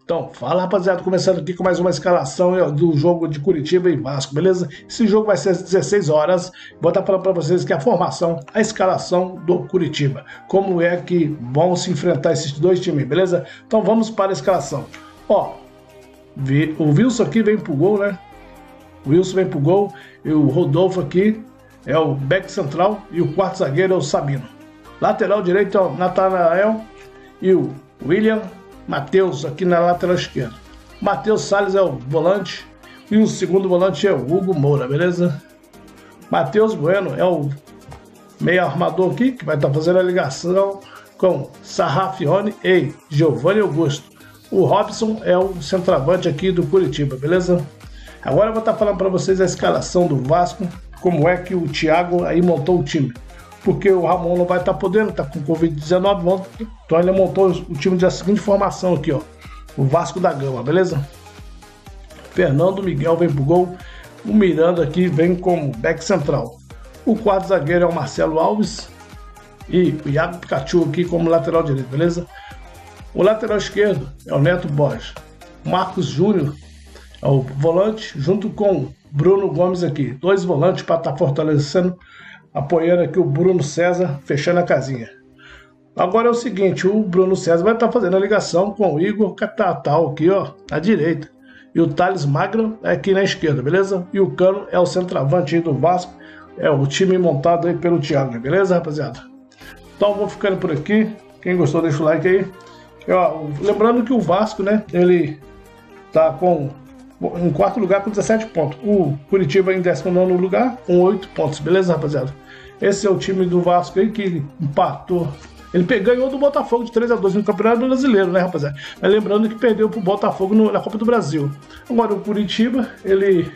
Então, fala rapaziada, começando aqui com mais uma escalação do jogo de Curitiba e Vasco, beleza? Esse jogo vai ser às 16 horas, vou estar falando para vocês que a formação, a escalação do Curitiba, como é que vão se enfrentar esses dois times, beleza? Então vamos para a escalação. Ó, o Wilson aqui vem pro gol, né? O Wilson vem pro gol e o Rodolfo aqui é o back central e o quarto zagueiro é o Sabino. Lateral direito é o Natanael e o William Matheus aqui na lateral esquerda. Matheus Salles é o volante e o segundo volante é o Hugo Moura, beleza? Matheus Bueno é o meio armador aqui, que vai estar fazendo a ligação com Sarrafione e Giovanni Augusto. O Robson é o centroavante aqui do Curitiba, beleza? Agora eu vou estar falando para vocês a escalação do Vasco, como é que o Thiago aí montou o time. Porque o Ramon não vai estar podendo, está com Covid-19, então ele montou o time da seguinte formação aqui, ó. O Vasco da Gama, beleza? Fernando Miguel vem pro gol, o Miranda aqui vem como back central. O quarto zagueiro é o Marcelo Alves e o Iago Pikachu aqui como lateral direito, beleza? O lateral esquerdo é o Neto Borges. O Marcos Júnior é o volante, junto com Bruno Gomes aqui. Dois volantes para estar fortalecendo, apoiando aqui o Bruno César, fechando a casinha. Agora é o seguinte, o Bruno César vai estar fazendo a ligação com o Igor Catatal aqui, ó, à direita. E o Thales Magno aqui na esquerda, beleza? E o Cano é o centroavante aí do Vasco, é o time montado aí pelo Thiago, beleza, rapaziada? Então vou ficando por aqui. Quem gostou, deixa o like aí. E, ó, lembrando que o Vasco, né, ele tá em quarto lugar com 17 pontos. O Curitiba em 19º lugar com 8 pontos, beleza, rapaziada? Esse é o time do Vasco aí que empatou. Ele ganhou do Botafogo de 3-2 no Campeonato Brasileiro, né, rapaziada? Mas lembrando que perdeu pro Botafogo na Copa do Brasil. Agora o Curitiba, ele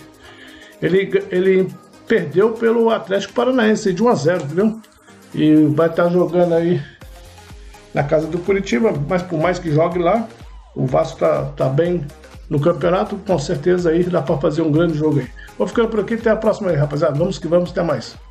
perdeu pelo Atlético Paranaense de 1-0, entendeu? E vai estar jogando aí na casa do Curitiba, mas por mais que jogue lá, o Vasco tá bem no campeonato, com certeza aí dá para fazer um grande jogo aí. Vou ficando por aqui, até a próxima aí, rapaziada. Vamos que vamos, até mais.